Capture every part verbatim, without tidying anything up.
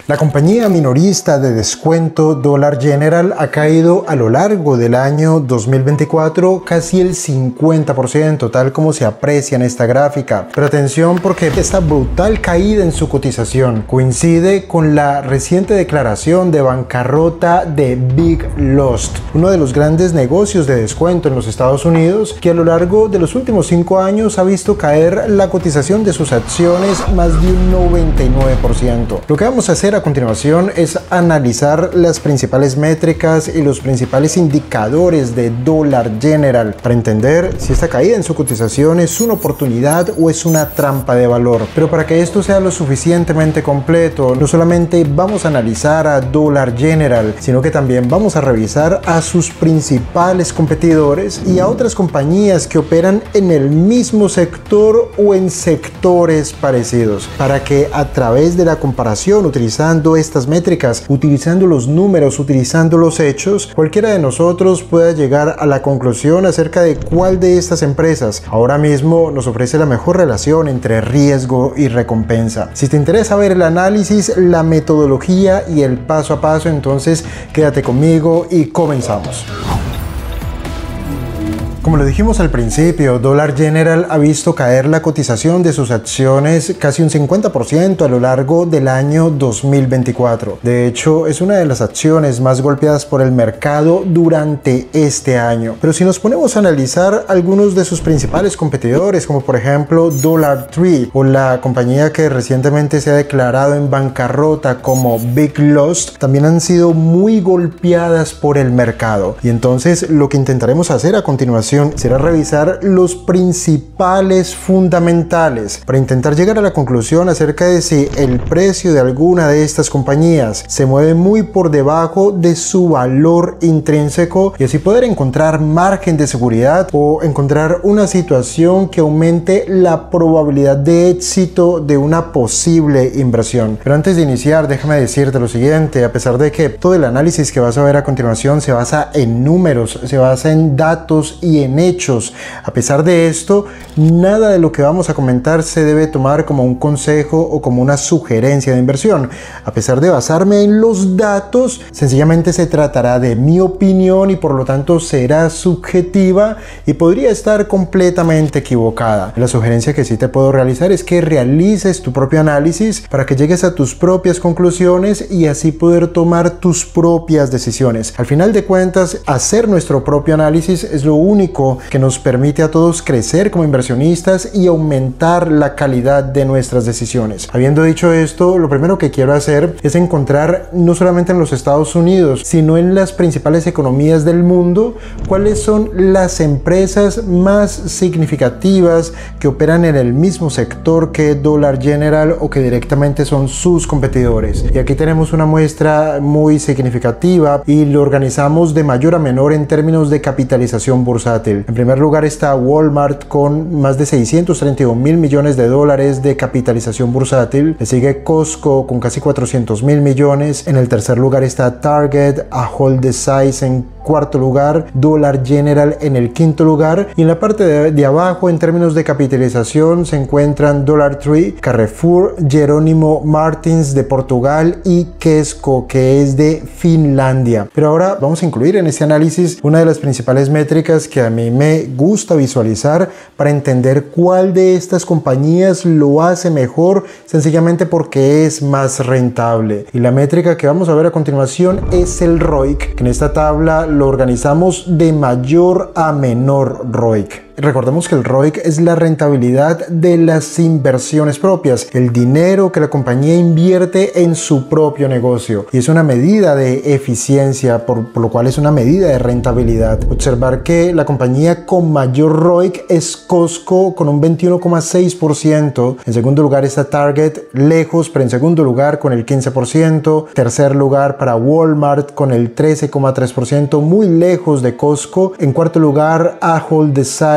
La compañía minorista de descuento Dollar General ha caído a lo largo del año dos mil veinticuatro casi el cincuenta por ciento, tal como se aprecia en esta gráfica. Pero atención, porque esta brutal caída en su cotización coincide con la reciente declaración de bancarrota de Big Lost, uno de los grandes negocios de descuento en los Estados Unidos, que a lo largo de los últimos cinco años ha visto caer la cotización de sus acciones más de un noventa y nueve por ciento. Lo que vamos a hacer a continuación es analizar las principales métricas y los principales indicadores de Dollar General para entender si esta caída en su cotización es una oportunidad o es una trampa de valor. Pero para que esto sea lo suficientemente completo, no solamente vamos a analizar a Dollar General, sino que también vamos a revisar a sus principales competidores y a otras compañías que operan en el mismo sector o en sectores parecidos, para que a través de la comparación, utilizando estas métricas, utilizando los números, utilizando los hechos, cualquiera de nosotros pueda llegar a la conclusión acerca de cuál de estas empresas ahora mismo nos ofrece la mejor relación entre riesgo y recompensa. Si te interesa ver el análisis, la metodología y el paso a paso, entonces quédate conmigo y comenzamos. Como lo dijimos al principio, Dollar General ha visto caer la cotización de sus acciones casi un cincuenta por ciento a lo largo del año dos mil veinticuatro. De hecho, es una de las acciones más golpeadas por el mercado durante este año. Pero si nos ponemos a analizar algunos de sus principales competidores, como por ejemplo Dollar Tree o la compañía que recientemente se ha declarado en bancarrota como Big Lost, también han sido muy golpeadas por el mercado. Y entonces lo que intentaremos hacer a continuación será revisar los principales fundamentales para intentar llegar a la conclusión acerca de si el precio de alguna de estas compañías se mueve muy por debajo de su valor intrínseco y así poder encontrar margen de seguridad o encontrar una situación que aumente la probabilidad de éxito de una posible inversión. Pero antes de iniciar, déjame decirte lo siguiente: a pesar de que todo el análisis que vas a ver a continuación se basa en números, se basa en datos y en hechos, a pesar de esto, nada de lo que vamos a comentar se debe tomar como un consejo o como una sugerencia de inversión. A pesar de basarme en los datos, sencillamente se tratará de mi opinión y por lo tanto será subjetiva y podría estar completamente equivocada. La sugerencia que sí te puedo realizar es que realices tu propio análisis para que llegues a tus propias conclusiones y así poder tomar tus propias decisiones. Al final de cuentas, hacer nuestro propio análisis es lo único que nos permite a todos crecer como inversionistas y aumentar la calidad de nuestras decisiones. Habiendo dicho esto, lo primero que quiero hacer es encontrar, no solamente en los Estados Unidos, sino en las principales economías del mundo, cuáles son las empresas más significativas que operan en el mismo sector que Dollar General o que directamente son sus competidores. Y aquí tenemos una muestra muy significativa y lo organizamos de mayor a menor en términos de capitalización bursátil. En primer lugar está Walmart con más de seiscientos treinta y un mil millones de dólares de capitalización bursátil. Le sigue Costco con casi cuatrocientos mil millones. En el tercer lugar está Target, Ahold Delhaize en cuarto lugar, Dollar General en el quinto lugar, y en la parte de, de abajo en términos de capitalización se encuentran Dollar Tree, Carrefour, Jerónimo Martins de Portugal y Kesko, que es de Finlandia. Pero ahora vamos a incluir en este análisis una de las principales métricas que a mí me gusta visualizar para entender cuál de estas compañías lo hace mejor, sencillamente porque es más rentable. Y la métrica que vamos a ver a continuación es el R O I C, que en esta tabla lo organizamos de mayor a menor R O I C. Recordemos que el R O I C es la rentabilidad de las inversiones propias, el dinero que la compañía invierte en su propio negocio, y es una medida de eficiencia, por, por lo cual es una medida de rentabilidad. Observar que la compañía con mayor R O I C es Costco con un veintiuno coma seis por ciento, en segundo lugar está Target, lejos, pero en segundo lugar con el quince por ciento, tercer lugar para Walmart con el trece coma tres por ciento, muy lejos de Costco, en cuarto lugar Ahold Delhaize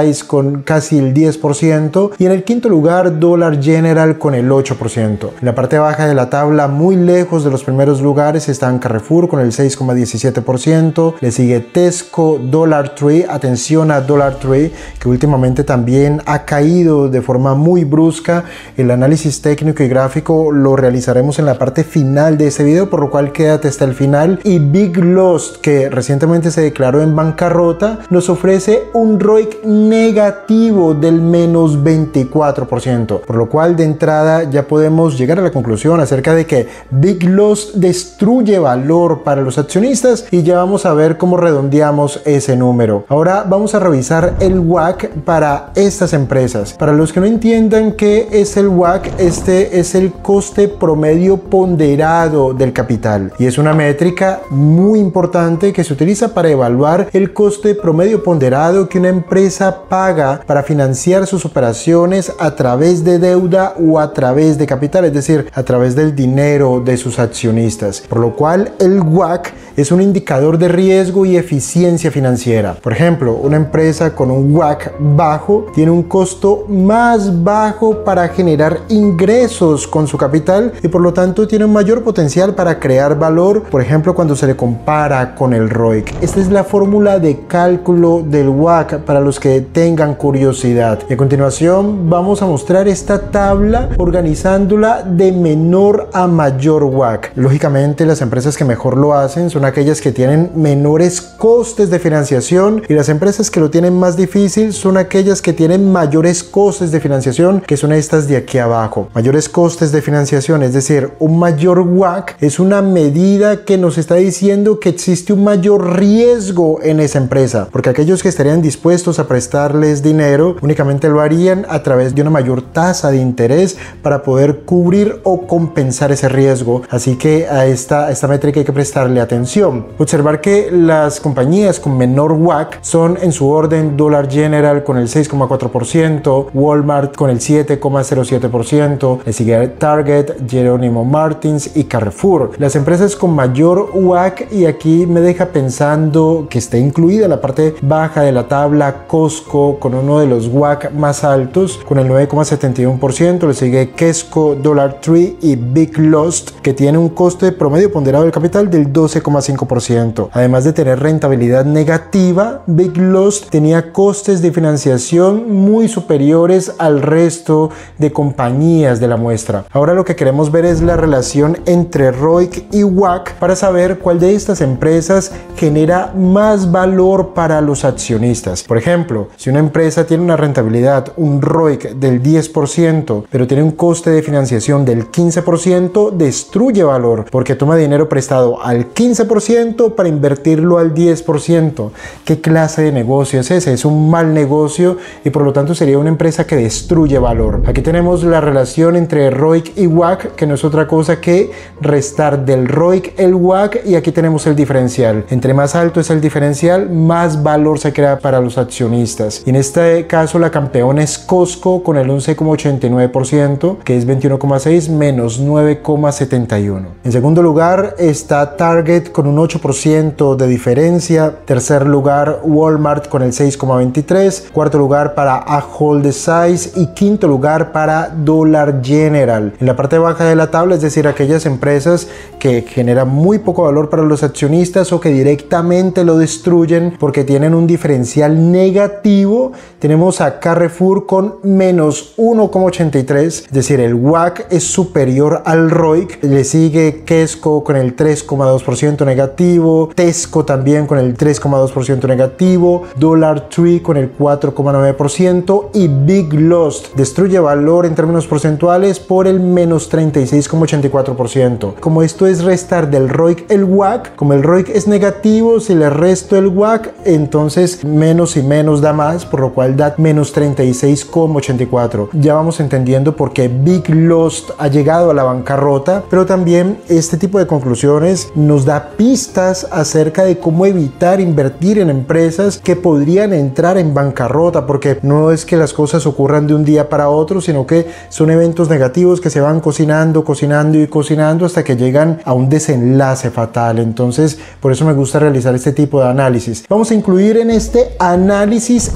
Size con casi el diez por ciento y en el quinto lugar Dollar General con el ocho por ciento. En la parte baja de la tabla, muy lejos de los primeros lugares, están Carrefour con el seis coma diecisiete por ciento, le sigue Tesco, Dollar Tree, atención a Dollar Tree, que últimamente también ha caído de forma muy brusca. El análisis técnico y gráfico lo realizaremos en la parte final de este video, por lo cual quédate hasta el final. Y Big Lost, que recientemente se declaró en bancarrota, nos ofrece un R O I C negativo del menos veinticuatro por ciento, por lo cual de entrada ya podemos llegar a la conclusión acerca de que Big Lost destruye valor para los accionistas, y ya vamos a ver cómo redondeamos ese número. Ahora vamos a revisar el W A C para estas empresas. Para los que no entiendan qué es el W A C, este es el coste promedio ponderado del capital, y es una métrica muy importante que se utiliza para evaluar el coste promedio ponderado que una empresa paga para financiar sus operaciones a través de deuda o a través de capital, es decir, a través del dinero de sus accionistas. Por lo cual el W A C es un indicador de riesgo y eficiencia financiera. Por ejemplo, una empresa con un W A C bajo tiene un costo más bajo para generar ingresos con su capital y por lo tanto tiene un mayor potencial para crear valor, por ejemplo, cuando se le compara con el R O I C. Esta es la fórmula de cálculo del W A C para los que tengan curiosidad. Y a continuación vamos a mostrar esta tabla organizándola de menor a mayor W A C. Lógicamente, las empresas que mejor lo hacen son aquellas que tienen menores costes de financiación, y las empresas que lo tienen más difícil son aquellas que tienen mayores costes de financiación, que son estas de aquí abajo. Mayores costes de financiación, es decir, un mayor W A C es una medida que nos está diciendo que existe un mayor riesgo en esa empresa, porque aquellos que estarían dispuestos a prestarles dinero únicamente lo harían a través de una mayor tasa de interés para poder cubrir o compensar ese riesgo. Así que a esta, a esta métrica hay que prestarle atención. Observar que las compañías con menor W A C son en su orden Dollar General con el seis coma cuatro por ciento, Walmart con el siete coma cero siete por ciento, le sigue Target, Jerónimo Martins y Carrefour. Las empresas con mayor W A C, y aquí me deja pensando que está incluida en la parte baja de la tabla Costco con uno de los W A C más altos con el nueve coma setenta y uno por ciento, le sigue Kesco, Dollar Tree y Big Lost, que tiene un coste promedio ponderado del capital del doce coma cinco por ciento. Además de tener rentabilidad negativa, Big Lost tenía costes de financiación muy superiores al resto de compañías de la muestra. Ahora lo que queremos ver es la relación entre R O I C y W A C para saber cuál de estas empresas genera más valor para los accionistas. Por ejemplo, si una empresa tiene una rentabilidad, un R O I C del diez por ciento, pero tiene un coste de financiación del quince por ciento, destruye valor porque toma dinero prestado al quince por ciento para invertirlo al diez por ciento. ¿Qué clase de negocio es ese? Es un mal negocio y por lo tanto sería una empresa que destruye valor. Aquí tenemos la relación entre R O I C y W A C, que no es otra cosa que restar del R O I C el W A C, y aquí tenemos el diferencial. Entre más alto es el diferencial, más valor se crea para los accionistas. Y en este caso la campeona es Costco con el once coma ochenta y nueve por ciento, que es veintiuno coma seis menos nueve coma setenta y uno. En segundo lugar está Target con un ocho por ciento de diferencia. Tercer lugar Walmart con el seis coma veintitrés. Cuarto lugar para Ahold Delhaize y quinto lugar para Dollar General. En la parte baja de la tabla, es decir, aquellas empresas que generan muy poco valor para los accionistas o que directamente lo destruyen porque tienen un diferencial negativo, tenemos a Carrefour con menos uno coma ochenta y tres, es decir, el W A C es superior al R O I C. Le sigue Kesco con el tres coma dos por ciento negativo, Tesco también con el tres coma dos por ciento negativo, Dollar Tree con el cuatro coma nueve por ciento y Big Lost destruye valor en términos porcentuales por el menos treinta y seis coma ochenta y cuatro por ciento. Como esto es restar del R O I C el W A C, como el R O I C es negativo, si le resto el W A C, entonces menos y menos da más, por lo cual da menos treinta y seis coma ochenta y cuatro. Ya vamos entendiendo por qué Big Lost ha llegado a la bancarrota, pero también este tipo de conclusiones nos da pistas acerca de cómo evitar invertir en empresas que podrían entrar en bancarrota, porque no es que las cosas ocurran de un día para otro, sino que son eventos negativos que se van cocinando, cocinando y cocinando hasta que llegan a un desenlace fatal. Entonces, por eso me gusta realizar este tipo de análisis. Vamos a incluir en este análisis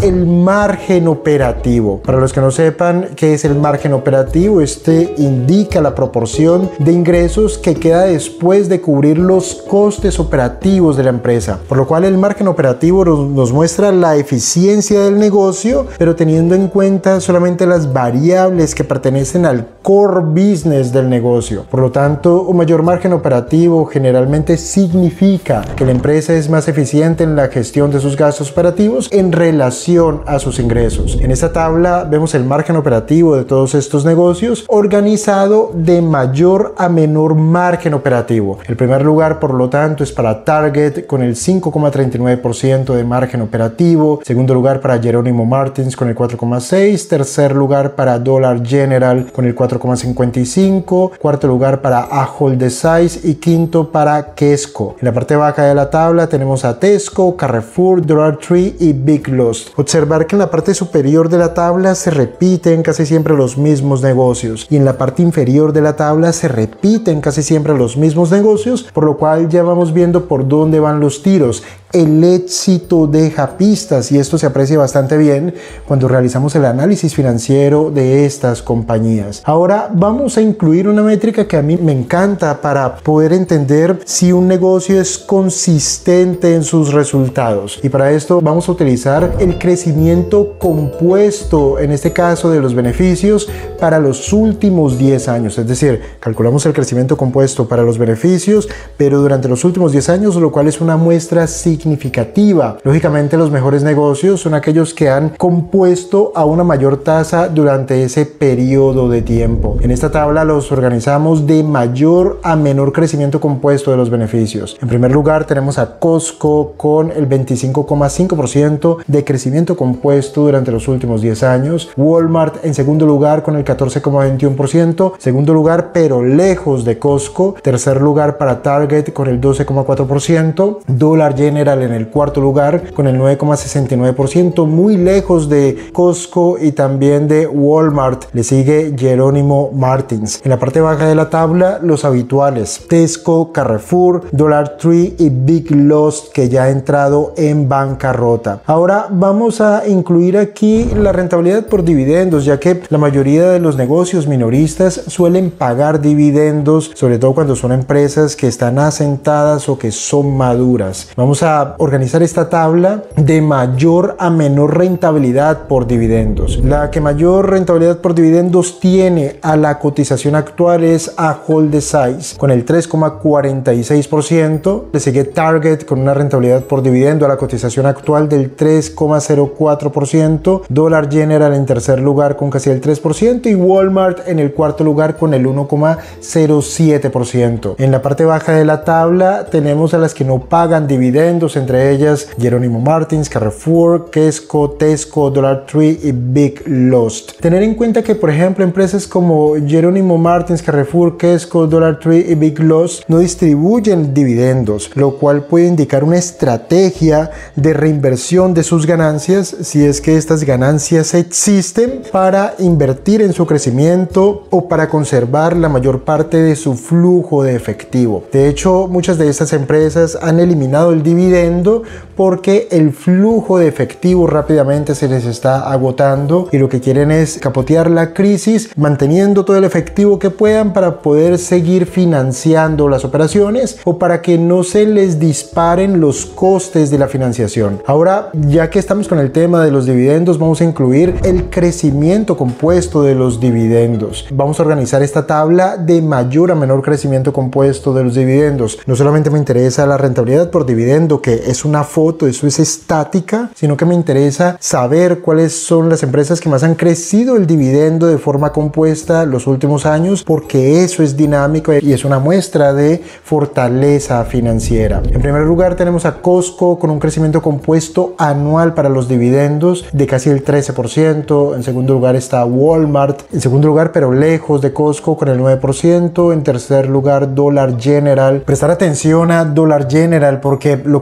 el margen operativo. Para los que no sepan qué es el margen operativo, este indica la proporción de ingresos que queda después de cubrir los costes operativos de la empresa, por lo cual el margen operativo nos, nos muestra la eficiencia del negocio, pero teniendo en cuenta solamente las variables que pertenecen al core business del negocio. Por lo tanto, un mayor margen operativo generalmente significa que la empresa es más eficiente en la gestión de sus gastos operativos en relación a sus ingresos. En esta tabla vemos el margen operativo de todos estos negocios organizado de mayor a menor margen operativo. El primer lugar, por lo tanto, es para Target con el cinco coma treinta y nueve por ciento de margen operativo. Segundo lugar para Jerónimo Martins con el cuatro coma seis por ciento. Tercer lugar para Dollar General con el cuatro coma cincuenta y cinco por ciento. Cuarto lugar para Ahold Delhaize y quinto para Kesko. En la parte baja de la tabla tenemos a Tesco, Carrefour, Dollar Tree y Big Lost. Observar que en la parte superior de la tabla se repiten casi siempre los mismos negocios y en la parte inferior de la tabla se repiten casi siempre los mismos negocios, por lo cual ya vamos viendo por dónde van los tiros. El éxito deja pistas y esto se aprecia bastante bien cuando realizamos el análisis financiero de estas compañías. Ahora vamos a incluir una métrica que a mí me encanta para poder entender si un negocio es consistente en sus resultados, y para esto vamos a utilizar el crecimiento compuesto, en este caso de los beneficios para los últimos diez años. Es decir, calculamos el crecimiento compuesto para los beneficios pero durante los últimos diez años, lo cual es una muestra significativa significativa. Lógicamente, los mejores negocios son aquellos que han compuesto a una mayor tasa durante ese periodo de tiempo. En esta tabla los organizamos de mayor a menor crecimiento compuesto de los beneficios. En primer lugar tenemos a Costco con el veinticinco coma cinco por ciento de crecimiento compuesto durante los últimos diez años. Walmart en segundo lugar con el catorce coma veintiuno por ciento. Segundo lugar, pero lejos de Costco. Tercer lugar para Target con el doce coma cuatro por ciento. Dollar General en el cuarto lugar con el nueve coma sesenta y nueve por ciento, muy lejos de Costco y también de Walmart. Le sigue Jerónimo Martins. En la parte baja de la tabla, los habituales: Tesco, Carrefour, Dollar Tree y Big Lost, que ya ha entrado en bancarrota. Ahora vamos a incluir aquí la rentabilidad por dividendos, ya que la mayoría de los negocios minoristas suelen pagar dividendos, sobre todo cuando son empresas que están asentadas o que son maduras. Vamos a organizar esta tabla de mayor a menor rentabilidad por dividendos. La que mayor rentabilidad por dividendos tiene a la cotización actual es Ahold Delhaize con el tres coma cuarenta y seis por ciento. Le sigue Target con una rentabilidad por dividendo a la cotización actual del tres coma cero cuatro por ciento. Dollar General en tercer lugar con casi el tres por ciento y Walmart en el cuarto lugar con el uno coma cero siete por ciento. En la parte baja de la tabla tenemos a las que no pagan dividendos, entre ellas Jerónimo Martins, Carrefour, Kesko, Tesco, Dollar Tree y Big Lost. Tener en cuenta que, por ejemplo, empresas como Jerónimo Martins, Carrefour, Kesko, Dollar Tree y Big Lost no distribuyen dividendos, lo cual puede indicar una estrategia de reinversión de sus ganancias, si es que estas ganancias existen, para invertir en su crecimiento o para conservar la mayor parte de su flujo de efectivo. De hecho, muchas de estas empresas han eliminado el dividendo porque el flujo de efectivo rápidamente se les está agotando y lo que quieren es capotear la crisis manteniendo todo el efectivo que puedan para poder seguir financiando las operaciones o para que no se les disparen los costes de la financiación. Ahora, ya que estamos con el tema de los dividendos, vamos a incluir el crecimiento compuesto de los dividendos. Vamos a organizar esta tabla de mayor a menor crecimiento compuesto de los dividendos. No solamente me interesa la rentabilidad por dividendo, que es una foto, eso es estática, sino que me interesa saber cuáles son las empresas que más han crecido el dividendo de forma compuesta los últimos años, porque eso es dinámico y es una muestra de fortaleza financiera. En primer lugar tenemos a Costco con un crecimiento compuesto anual para los dividendos de casi el trece por ciento. En segundo lugar está Walmart, en segundo lugar pero lejos de Costco con el nueve por ciento. En tercer lugar Dollar General. Prestar atención a Dollar General porque lo que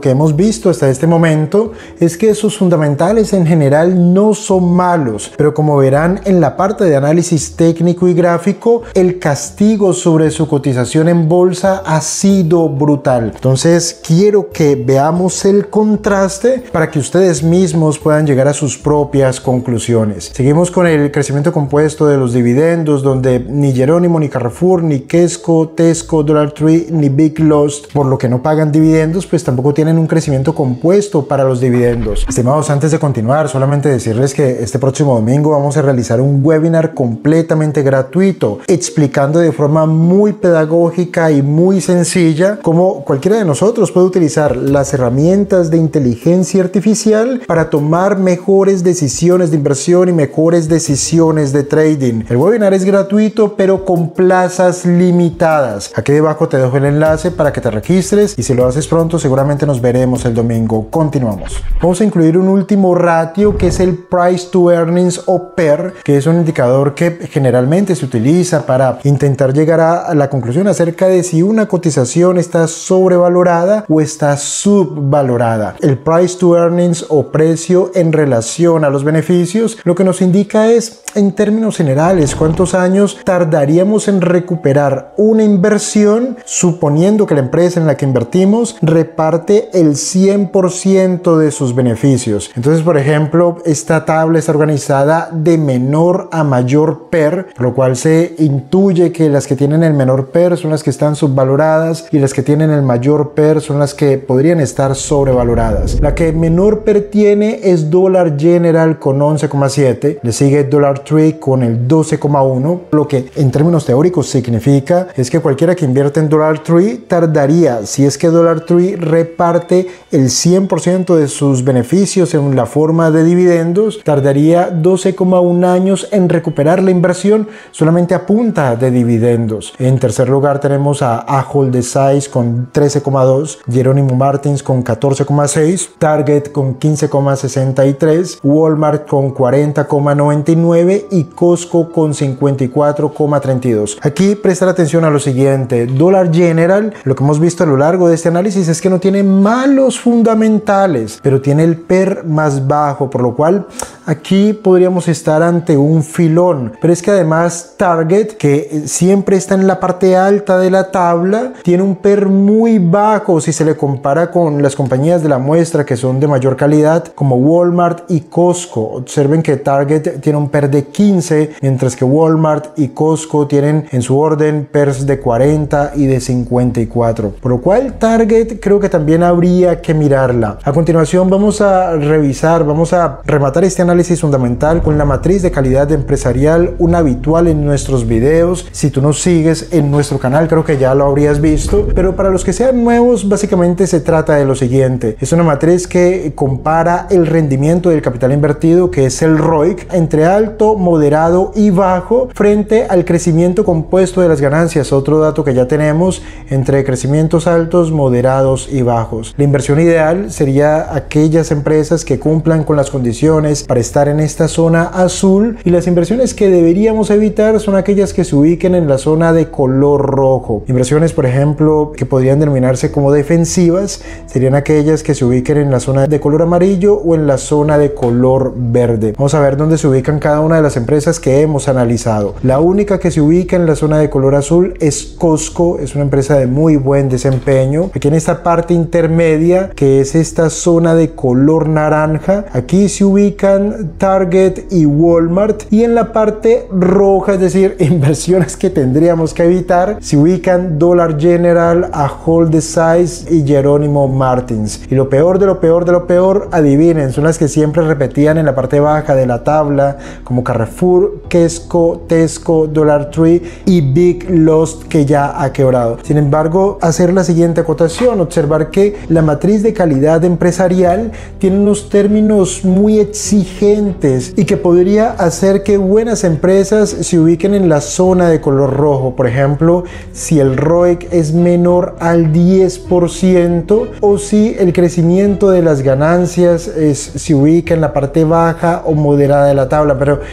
que hemos visto hasta este momento es que sus fundamentales en general no son malos, pero como verán en la parte de análisis técnico y gráfico, el castigo sobre su cotización en bolsa ha sido brutal. Entonces quiero que veamos el contraste para que ustedes mismos puedan llegar a sus propias conclusiones. Seguimos con el crecimiento compuesto de los dividendos, donde ni Jerónimo, ni Carrefour, ni Kesco, Tesco, Dollar Tree, ni Big Lost, por lo que no pagan dividendos, pues tampoco tienen un crecimiento compuesto para los dividendos. Estimados, antes de continuar, solamente decirles que este próximo domingo vamos a realizar un webinar completamente gratuito, explicando de forma muy pedagógica y muy sencilla cómo cualquiera de nosotros puede utilizar las herramientas de inteligencia artificial para tomar mejores decisiones de inversión y mejores decisiones de trading. El webinar es gratuito, pero con plazas limitadas. Aquí debajo te dejo el enlace para que te registres y si lo haces pronto seguramente nos veremos el domingo. Continuamos. Vamos a incluir un último ratio que es el Price to Earnings o P E R, que es un indicador que generalmente se utiliza para intentar llegar a la conclusión acerca de si una cotización está sobrevalorada o está subvalorada. El Price to Earnings o precio en relación a los beneficios lo que nos indica es, en términos generales, cuántos años tardaríamos en recuperar una inversión suponiendo que la empresa en la que invertimos reparte el cien por ciento de sus beneficios. Entonces, por ejemplo, esta tabla está organizada de menor a mayor P E R, por lo cual se intuye que las que tienen el menor P E R son las que están subvaloradas y las que tienen el mayor P E R son las que podrían estar sobrevaloradas. La que menor P E R tiene es Dollar General con once coma siete, le sigue Dollar Tree con el doce coma uno, lo que en términos teóricos significa es que cualquiera que invierte en Dollar Tree tardaría, si es que Dollar Tree reparte el cien por ciento de sus beneficios en la forma de dividendos, tardaría doce coma uno años en recuperar la inversión solamente a punta de dividendos. En tercer lugar tenemos a Ahold Delhaize con trece coma dos, Jerónimo Martins con catorce coma seis, Target con quince coma sesenta y tres, Walmart con cuarenta coma noventa y nueve y Costco con cincuenta y cuatro coma treinta y dos. Aquí prestar atención a lo siguiente: Dollar General, lo que hemos visto a lo largo de este análisis es que no tiene malos fundamentales, pero tiene el P E R más bajo, por lo cual aquí podríamos estar ante un filón. Pero es que además Target, que siempre está en la parte alta de la tabla, tiene un P E R muy bajo si se le compara con las compañías de la muestra que son de mayor calidad como Walmart y Costco. Observen que Target tiene un P E R de quince, mientras que Walmart y Costco tienen en su orden P E Rs de cuarenta y de cincuenta y cuatro, por lo cual Target creo que también habría que mirarla. A continuación vamos a revisar, vamos a rematar este análisis fundamental con la matriz de calidad empresarial, una habitual en nuestros videos. Si tú nos sigues en nuestro canal creo que ya lo habrías visto, pero para los que sean nuevos básicamente se trata de lo siguiente: es una matriz que compara el rendimiento del capital invertido, que es el R O I C, entre alto, moderado y bajo frente al crecimiento compuesto de las ganancias, otro dato que ya tenemos, entre crecimientos altos, moderados y bajos. La inversión ideal sería aquellas empresas que cumplan con las condiciones para estar en esta zona azul, y las inversiones que deberíamos evitar son aquellas que se ubiquen en la zona de color rojo. Inversiones, por ejemplo, que podrían denominarse como defensivas serían aquellas que se ubiquen en la zona de color amarillo o en la zona de color verde. Vamos a ver dónde se ubican cada una de las empresas que hemos analizado. La única que se ubica en la zona de color azul es Costco, es una empresa de muy buen desempeño. Aquí en esta parte intermedia, que es esta zona de color naranja, aquí se ubican Target y Walmart, y en la parte roja, es decir, inversiones que tendríamos que evitar, se ubican Dollar General, Ahold Delhaize y Jerónimo Martins. Y lo peor de lo peor de lo peor, adivinen, son las que siempre repetían en la parte baja de la tabla, como Carrefour, Kesco, Tesco, Dollar Tree y Big Lost, que ya ha quebrado. Sin embargo, hacer la siguiente acotación, observar que la matriz de calidad empresarial tiene unos términos muy exigentes y que podría hacer que buenas empresas se ubiquen en la zona de color rojo. Por ejemplo, si el R O I C es menor al diez por ciento o si el crecimiento de las ganancias es, se ubica en la parte baja o moderada de la tabla. Pero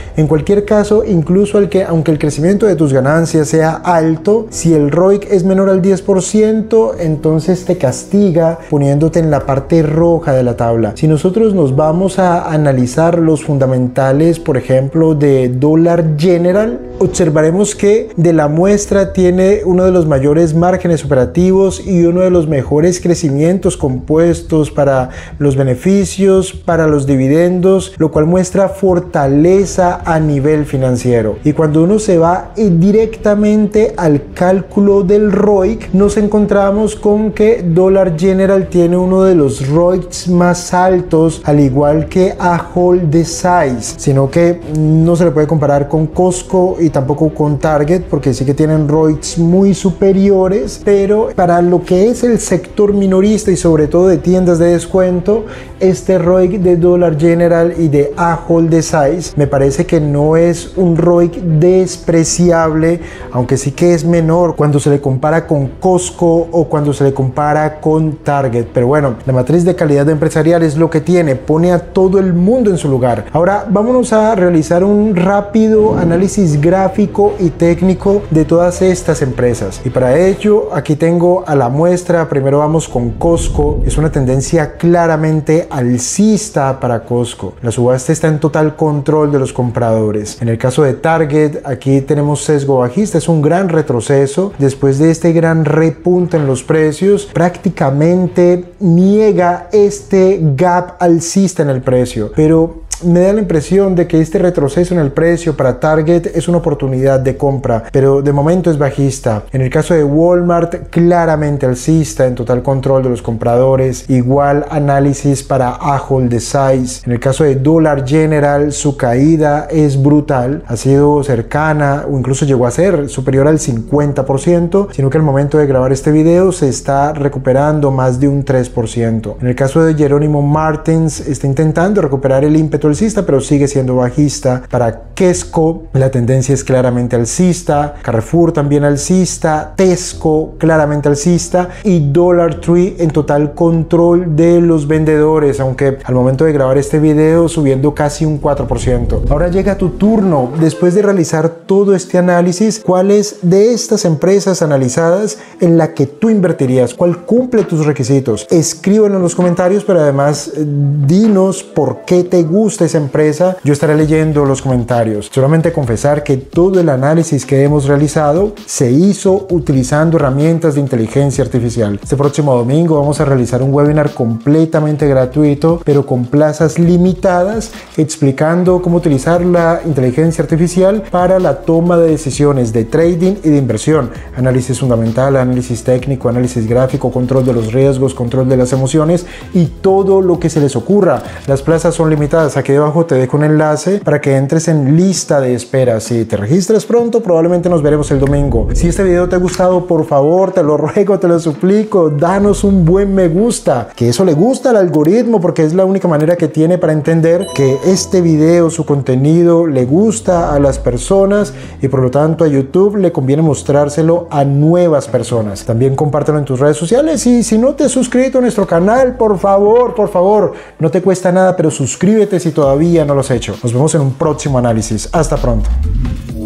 En cualquier caso, incluso el que, aunque el crecimiento de tus ganancias sea alto, si el R O I C es menor al diez por ciento, entonces te castiga poniéndote en la parte roja de la tabla. Si nosotros nos vamos a analizar los fundamentales, por ejemplo, de Dollar General, observaremos que de la muestra tiene uno de los mayores márgenes operativos y uno de los mejores crecimientos compuestos para los beneficios, para los dividendos, lo cual muestra fortaleza a nivel financiero. Y cuando uno se va directamente al cálculo del R O I C, nos encontramos con que Dollar General tiene uno de los R O I Cs más altos, al igual que Ahold Delhaize, sino que no se le puede comparar con Costco y tampoco con Target, porque sí que tienen R O I Cs muy superiores, pero para lo que es el sector minorista y sobre todo de tiendas de descuento, este R O I C de Dollar General y de Ahold Delhaize me parece que no es un R O I C despreciable, aunque sí que es menor cuando se le compara con Costco o cuando se le compara con Target. Pero bueno, la matriz de calidad empresarial es lo que tiene, pone a todo el mundo en su lugar. Ahora vámonos a realizar un rápido análisis gráfico y técnico de todas estas empresas, y para ello aquí tengo a la muestra. Primero vamos con Costco. Es una tendencia claramente alcista para Costco. La subasta está en total control de los compradores. En el caso de Target, aquí tenemos sesgo bajista, es un gran retroceso después de este gran repunte en los precios. Prácticamente niega este gap alcista en el precio, pero me da la impresión de que este retroceso en el precio para Target es una oportunidad de compra, pero de momento es bajista. En el caso de Walmart, claramente alcista, en total control de los compradores. Igual análisis para Ahold Delhaize. En el caso de Dollar General, su caída es brutal, ha sido cercana o incluso llegó a ser superior al cincuenta por ciento, sino que al momento de grabar este video se está recuperando más de un tres por ciento. En el caso de Jerónimo Martins, está intentando recuperar el ímpetu alcista, pero sigue siendo bajista. Para Kesco, la tendencia es claramente alcista. Carrefour también alcista. Tesco claramente alcista. Y Dollar Tree en total control de los vendedores, aunque al momento de grabar este video subiendo casi un cuatro por ciento. Ahora llega tu turno. Después de realizar todo este análisis, ¿cuál es de estas empresas analizadas en la que tú invertirías? ¿Cuál cumple tus requisitos? Escríbelo en los comentarios, pero además eh, dinos por qué te gusta esa empresa. Yo estaré leyendo los comentarios. Solamente confesar que todo el análisis que hemos realizado se hizo utilizando herramientas de inteligencia artificial. Este próximo domingo vamos a realizar un webinar completamente gratuito, pero con plazas limitadas, explicando cómo utilizar la inteligencia artificial para la toma de decisiones de trading y de inversión. Análisis fundamental, análisis técnico, análisis gráfico, control de los riesgos, control de las emociones y todo lo que se les ocurra. Las plazas son limitadas. Aquí debajo te dejo un enlace para que entres en lista de espera. Si te registras pronto, probablemente nos veremos el domingo. Si este video te ha gustado, por favor, te lo ruego, te lo suplico, danos un buen me gusta, que eso le gusta al algoritmo, porque es la única manera que tiene para entender que este video, su contenido, le gusta a las personas y por lo tanto a YouTube le conviene mostrárselo a nuevas personas. También compártelo en tus redes sociales, y si no te has suscrito a nuestro canal, por favor, por favor, no te cuesta nada, pero suscríbete si todavía no lo has hecho. Nos vemos en un próximo análisis. Hasta pronto.